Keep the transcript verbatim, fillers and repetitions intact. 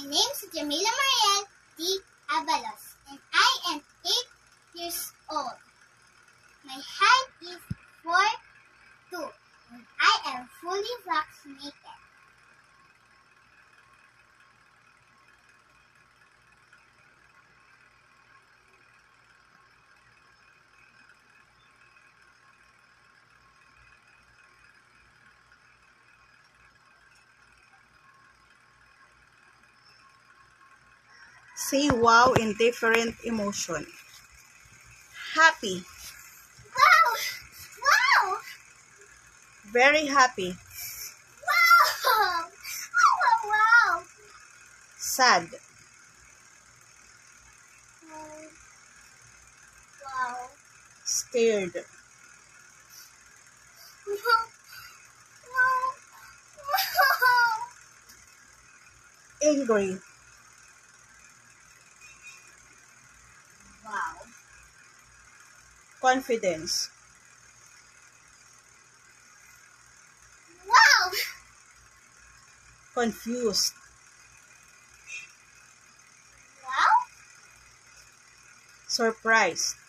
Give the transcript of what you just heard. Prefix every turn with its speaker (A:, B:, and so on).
A: name is Jamila Mariel D. Avalos, and I am eight years old. My height is four two, and I am fully vaccinated.
B: Say wow in different emotion. Happy.
A: Wow! Wow!
B: Very happy.
A: Wow! Wow! Wow!
B: Sad.
A: Wow!
B: Scared.
A: Wow! Wow!
B: Angry.
A: Wow!
B: Confidence.
A: Wow!
B: Confused.
A: Wow!
B: Surprised.